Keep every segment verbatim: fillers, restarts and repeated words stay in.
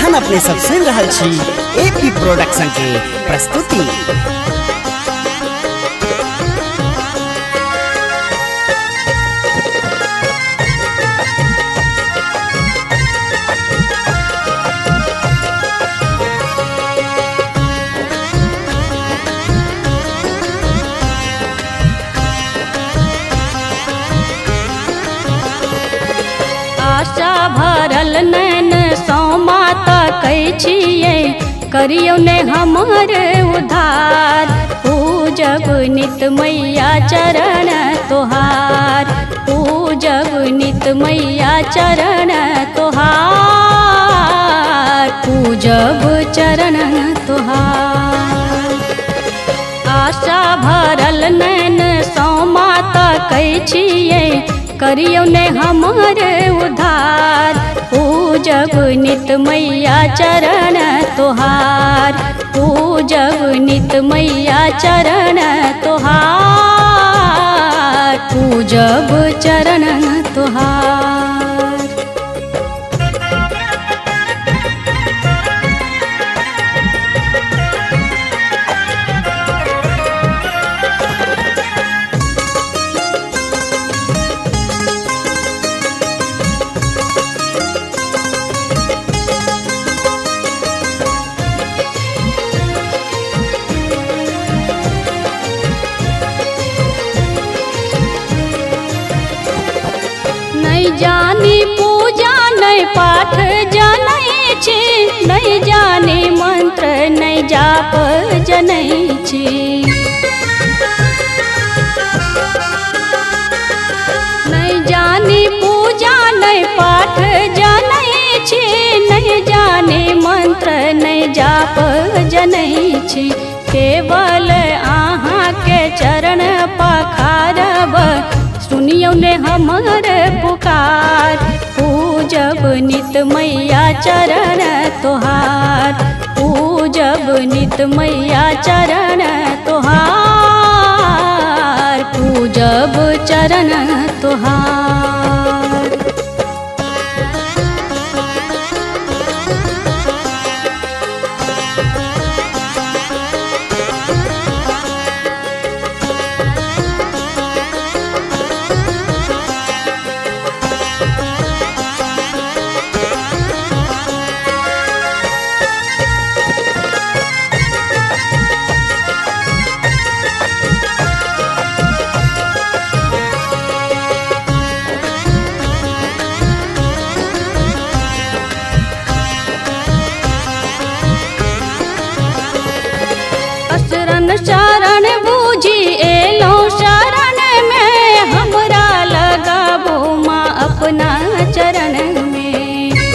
अखन अपने सब सुन रहल छी एपी प्रोडक्शन के प्रस्तुति। आशा भरल नैन सौ माता कही छियै, करियो ने हमर उद्धार। पूजब नित मैया चरण तोहार, पूजब नित मैया चरण तोहार, पूजब चरण तोहार। आशा भरल नैन सौ माता कही छियै, करियो ने हमर उद्धार। पूजब नित मैया चरण तोहार, पूजब नित मैया चरण तोहार, पूजब चरण तोहार। नहीं जानी पूजा नहीं पाठ जनै छी, नहीं जानी मंत्र नहीं जाप जनै छी। नहीं जानी पूजा नहीं पाठ जनै छी, नहीं जानी मंत्र नहीं जाप जनै छी। केवल अहाँ के चरण पखारब, सुनियो ने हमर पुकार। पूजब नित मैया चरण तोहार, पूजब नित मैया चरण तोहार, पूजब चरण तोहार। शरण बूझी एलो शरण में, हमरा लगाबो माँ अपना चरण में।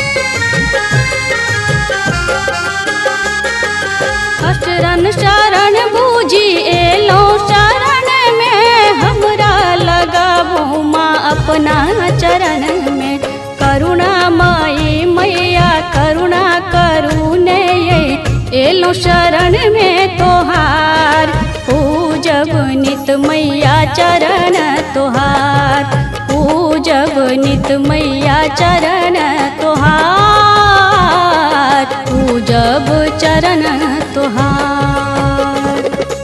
शरण शरण बूझी एलो शरण में, हमरा लगाबो माँ अपना चरण में। करुणामयी मैया करुणा करुणे एलो शरण में तोहार। पूजब नित मैया चरण तोहार, पूजब नित मैया चरण तोहार, पूजब चरण तोहार।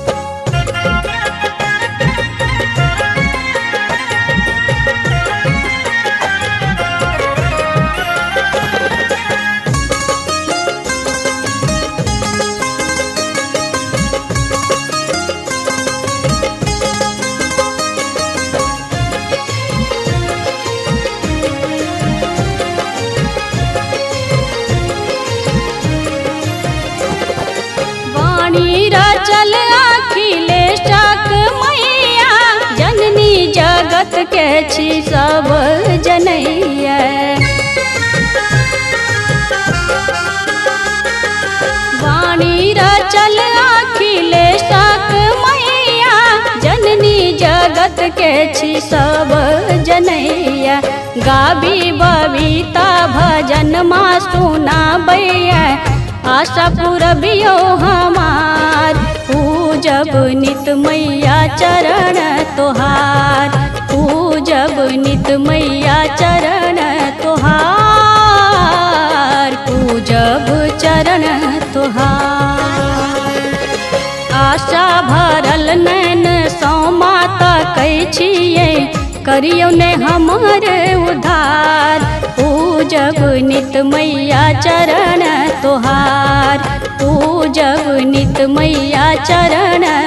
चल अखिलेशक मैया, जननी जगत के छी सब जनैया। वाणी चल अखिलेशक मैया, जननी जगत के छी सब जनैया। गाबी बबीता भजन माँ सुनाबैया, आशा पूरबियो हमार। पूजब नित मैया चरण तोहार, पूजब नित मैया चरण तोहार, पूजब चरण तुहार। आशा भरल नैन सौ माता कहै छियै करियौ ने हमर उद्धार। पूजब नित मैया चरण तुहार, पूजब नित मैया चरण